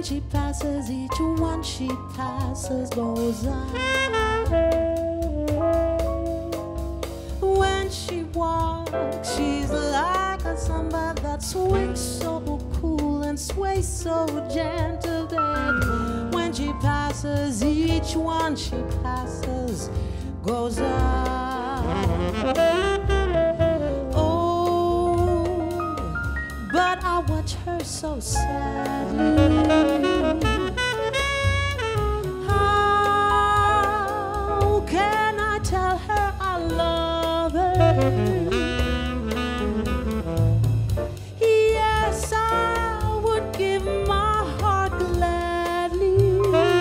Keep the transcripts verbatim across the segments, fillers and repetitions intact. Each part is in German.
she passes, each one she passes goes on. When she walks, she's like a samba that swings so cool and sways so gentle that when she passes, each one she passes goes on. Oh, but I watch her so sadly. How can I tell her I love her? Yes, I would give my heart gladly.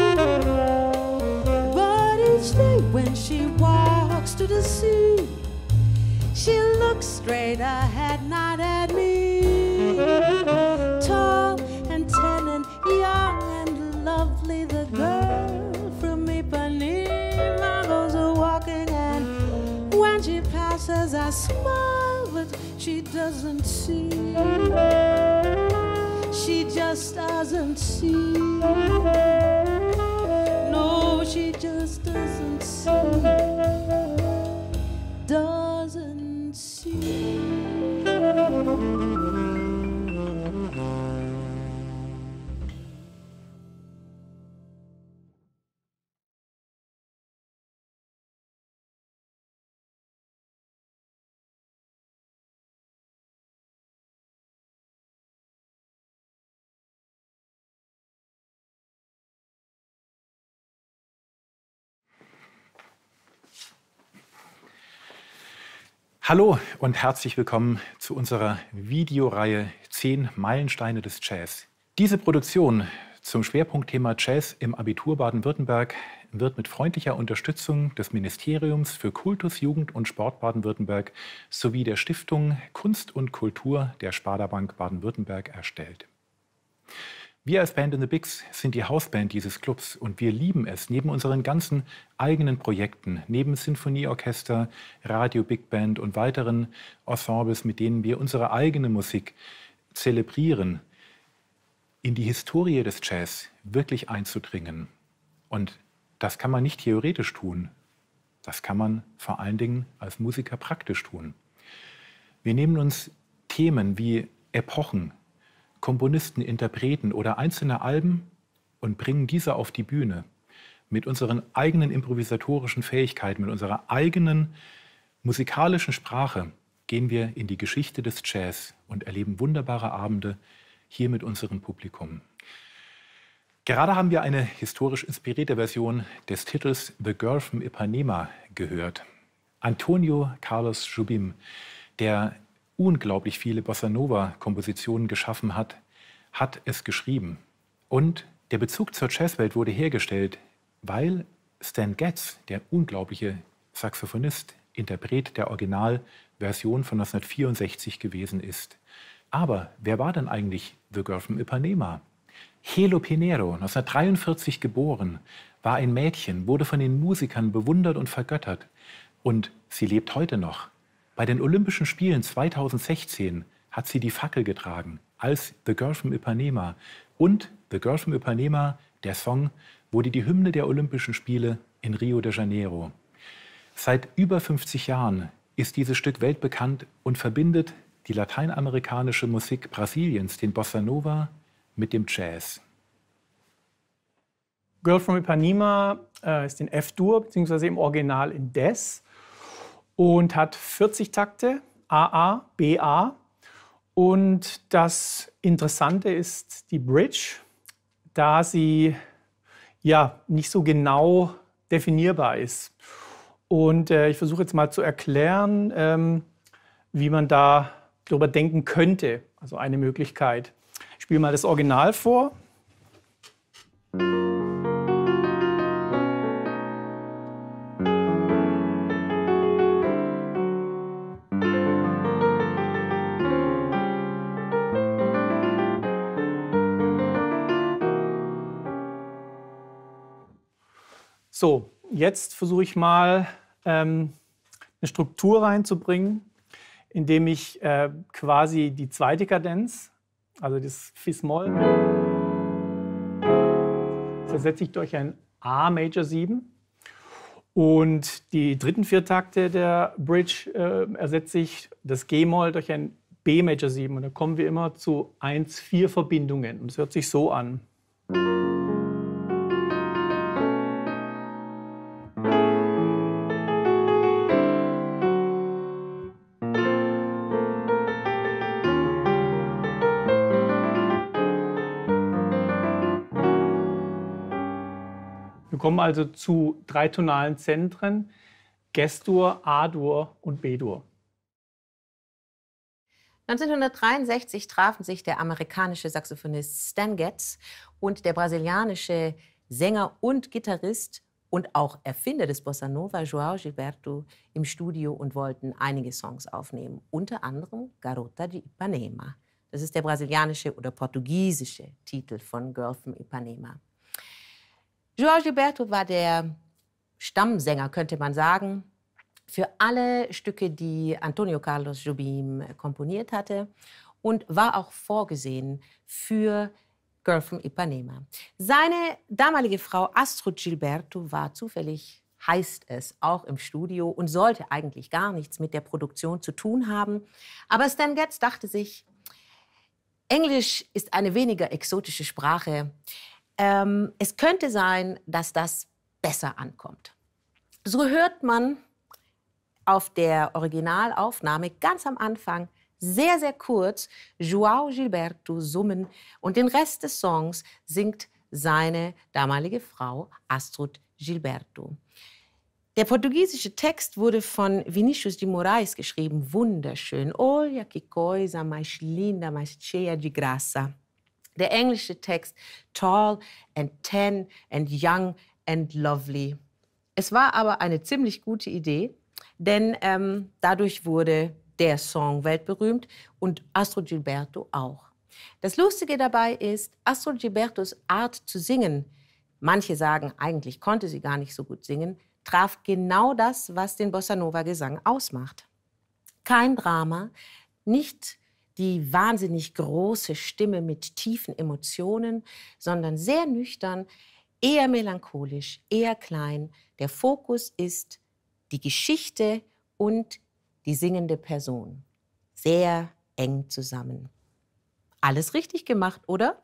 But each day when she walks to the sea, she looks straight ahead, not at me. Tall and tan and young and lovely, the girl from Ipanema goes a-walking, and when she passes I smile, but she doesn't see. She just doesn't see. No, she just doesn't see. Doesn't see. Hallo und herzlich willkommen zu unserer Videoreihe zehn Meilensteine des Jazz. Diese Produktion zum Schwerpunktthema Jazz im Abitur Baden-Württemberg wird mit freundlicher Unterstützung des Ministeriums für Kultus, Jugend und Sport Baden-Württemberg sowie der Stiftung Kunst und Kultur der Sparda-Bank Baden-Württemberg erstellt. Wir als Band in the Bigs sind die Hausband dieses Clubs und wir lieben es, neben unseren ganzen eigenen Projekten, neben Sinfonieorchester, Radio Big Band und weiteren Ensembles, mit denen wir unsere eigene Musik zelebrieren, in die Historie des Jazz wirklich einzudringen. Und das kann man nicht theoretisch tun, das kann man vor allen Dingen als Musiker praktisch tun. Wir nehmen uns Themen wie Epochen, Komponisten, Interpreten oder einzelne Alben und bringen diese auf die Bühne. Mit unseren eigenen improvisatorischen Fähigkeiten, mit unserer eigenen musikalischen Sprache gehen wir in die Geschichte des Jazz und erleben wunderbare Abende hier mit unserem Publikum. Gerade haben wir eine historisch inspirierte Version des Titels The Girl from Ipanema gehört. Antonio Carlos Jobim, der unglaublich viele Bossa-Nova-Kompositionen geschaffen hat, hat es geschrieben. Und der Bezug zur Jazzwelt wurde hergestellt, weil Stan Getz, der unglaubliche Saxophonist, Interpret der Originalversion von neunzehnhundertvierundsechzig gewesen ist. Aber wer war denn eigentlich The Girl from Ipanema? Helo Pinero, neunzehnhundertdreiundvierzig geboren, war ein Mädchen, wurde von den Musikern bewundert und vergöttert. Und sie lebt heute noch. Bei den Olympischen Spielen zweitausendsechzehn hat sie die Fackel getragen als The Girl from Ipanema. Und The Girl from Ipanema, der Song, wurde die Hymne der Olympischen Spiele in Rio de Janeiro. Seit über fünfzig Jahren ist dieses Stück weltbekannt und verbindet die lateinamerikanische Musik Brasiliens, den Bossa Nova, mit dem Jazz. Girl from Ipanema äh, ist in F-Dur, beziehungsweise im Original in Des. Und hat vierzig Takte, A A, B A. Und das Interessante ist die Bridge, da sie ja nicht so genau definierbar ist. Und äh, ich versuche jetzt mal zu erklären, ähm, wie man da darüber denken könnte. Also eine Möglichkeit. Ich spiele mal das Original vor. So, jetzt versuche ich mal ähm, eine Struktur reinzubringen, indem ich äh, quasi die zweite Kadenz, also das Fis-Moll, ersetze ich durch ein A Major sieben. Und die dritten vier Takte der Bridge äh, ersetze ich das G-Moll durch ein B Major sieben. Und da kommen wir immer zu eins vier Verbindungen. Und es hört sich so an. Wir kommen also zu drei tonalen Zentren, Ges-Dur, A-Dur und B-Dur. neunzehnhundertdreiundsechzig trafen sich der amerikanische Saxophonist Stan Getz und der brasilianische Sänger und Gitarrist und auch Erfinder des Bossa Nova, João Gilberto, im Studio und wollten einige Songs aufnehmen, unter anderem Garota de Ipanema. Das ist der brasilianische oder portugiesische Titel von Girl from Ipanema. João Gilberto war der Stammsänger, könnte man sagen, für alle Stücke, die Antonio Carlos Jobim komponiert hatte und war auch vorgesehen für Girl from Ipanema. Seine damalige Frau Astrud Gilberto war zufällig, heißt es, auch im Studio und sollte eigentlich gar nichts mit der Produktion zu tun haben. Aber Stan Getz dachte sich, Englisch ist eine weniger exotische Sprache. Ähm, es könnte sein, dass das besser ankommt. So hört man auf der Originalaufnahme ganz am Anfang sehr, sehr kurz João Gilberto summen und den Rest des Songs singt seine damalige Frau Astrud Gilberto. Der portugiesische Text wurde von Vinícius de Moraes geschrieben, wunderschön. Olha que coisa mais linda, mais cheia de graça. Der englische Text, tall and tan and young and lovely. Es war aber eine ziemlich gute Idee, denn ähm, dadurch wurde der Song weltberühmt und Astrud Gilberto auch. Das Lustige dabei ist, Astrud Gilbertos Art zu singen, manche sagen, eigentlich konnte sie gar nicht so gut singen, traf genau das, was den Bossa-Nova-Gesang ausmacht. Kein Drama, nicht die wahnsinnig große Stimme mit tiefen Emotionen, sondern sehr nüchtern, eher melancholisch, eher klein. Der Fokus ist die Geschichte und die singende Person. Sehr eng zusammen. Alles richtig gemacht, oder?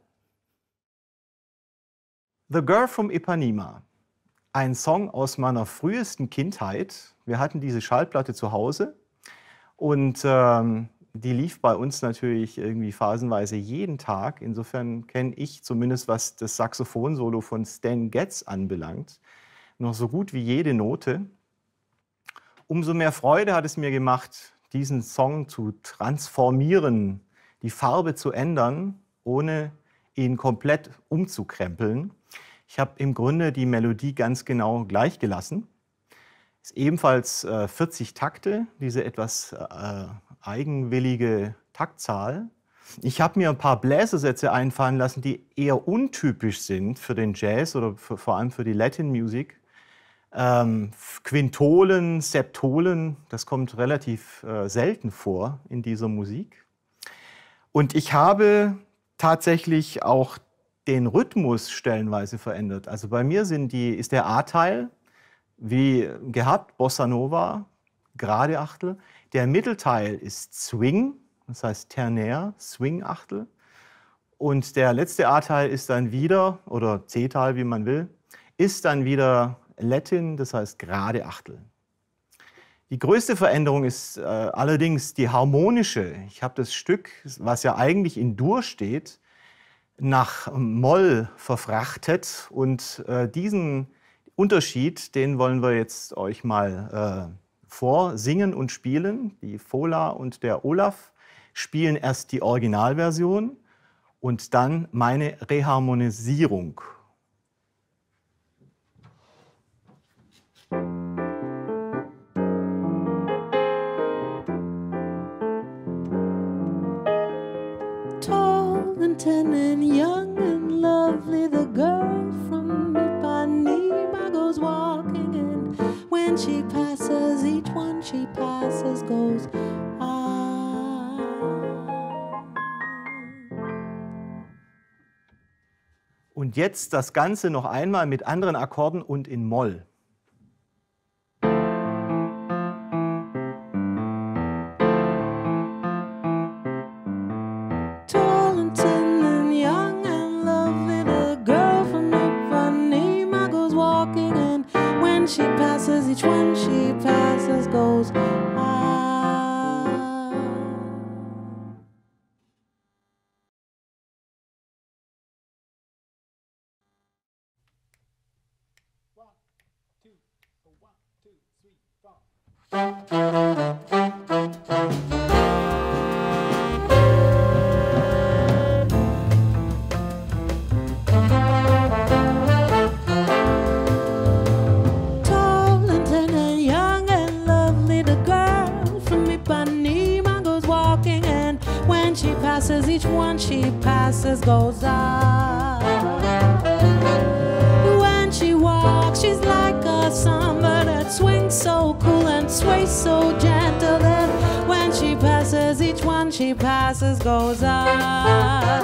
The Girl from Ipanema. Ein Song aus meiner frühesten Kindheit. Wir hatten diese Schallplatte zu Hause und ähm, die lief bei uns natürlich irgendwie phasenweise jeden Tag. Insofern kenne ich zumindest, was das Saxophonsolo von Stan Getz anbelangt, noch so gut wie jede Note. Umso mehr Freude hat es mir gemacht, diesen Song zu transformieren, die Farbe zu ändern, ohne ihn komplett umzukrempeln. Ich habe im Grunde die Melodie ganz genau gleich gelassen. Ist ebenfalls äh, vierzig Takte, diese etwas äh, eigenwillige Taktzahl. Ich habe mir ein paar Bläsersätze einfallen lassen, die eher untypisch sind für den Jazz oder für, vor allem für die Latin Music. Ähm, Quintolen, Septolen, das kommt relativ äh, selten vor in dieser Musik. Und ich habe tatsächlich auch den Rhythmus stellenweise verändert. Also bei mir sind die, ist der A-Teil, wie gehabt, Bossa Nova, gerade Achtel. Der Mittelteil ist Swing, das heißt Ternaire, Swing-Achtel. Und der letzte A-Teil ist dann wieder, oder C-Teil, wie man will, ist dann wieder Latin, das heißt gerade Achtel. Die größte Veränderung ist äh, allerdings die harmonische. Ich habe das Stück, was ja eigentlich in Dur steht, nach Moll verfrachtet und äh, diesen Unterschied, den wollen wir jetzt euch mal äh, vorsingen und spielen. Die Fola und der Olaf spielen erst die Originalversion und dann meine Reharmonisierung. Tall and tan and young and lovely, the girl from Ipanema goes walking, and when she passes, each one she passes goes ah. Und jetzt das Ganze noch einmal mit anderen Akkorden und in Moll. Tall and thin and young and lovely, the girl from Ipanema goes walking, and when she passes, each one she passes goes ah. Tall and thin and young and lovely, the girl from Ipanema goes walking, and when she passes, each one she passes goes ah. When she walks, she's like a samba that swings so cool and sways so gentle that when she passes, each one she passes goes out.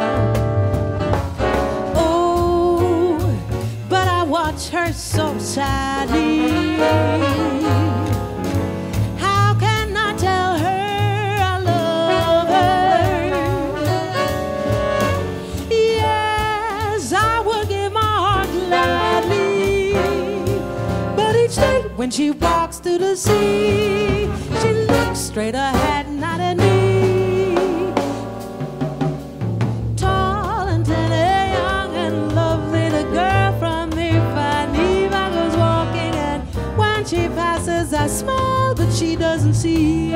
Oh, but I watch her so sadly. How can I tell her I love her? Yes, I would give my heart gladly, but each day when she walks to the sea, she looks straight ahead, not at me. Tall and tender, young and lovely, the girl from Ipanema goes walking, and when she passes, I smile, but she doesn't see.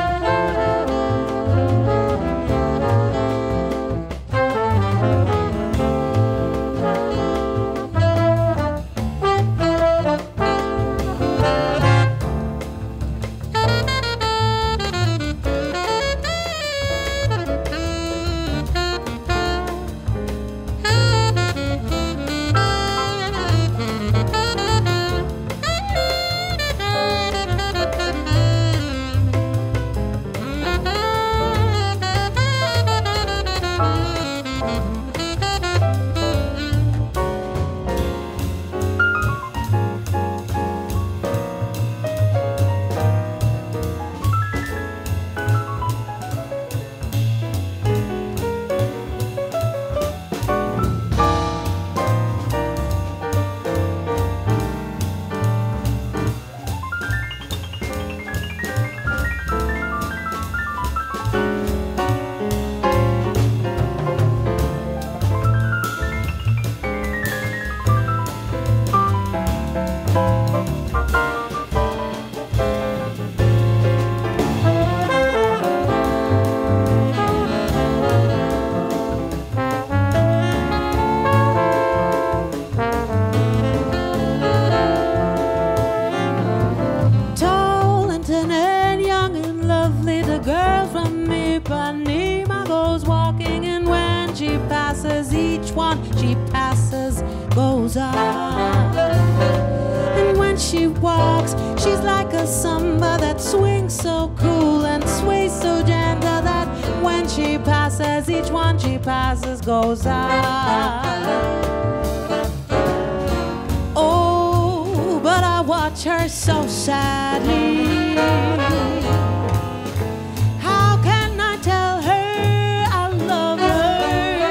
goes on. And when she walks, she's like a samba that swings so cool and sways so gentle that when she passes, each one she passes goes on. Oh, but I watch her so sadly. How can I tell her I love her?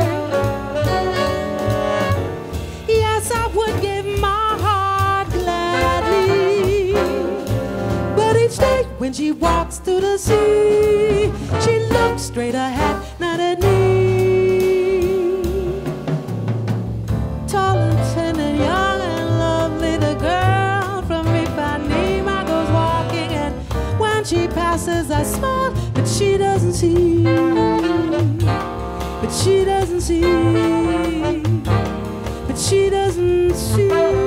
Yes, I would give my heart gladly. But each day when she walks to the sea, she looks straight ahead, not at me. Tall and thin and young and lovely, the girl from Ipanema goes walking, and when she passes I smile, but she doesn't see. But she doesn't see. But she doesn't see.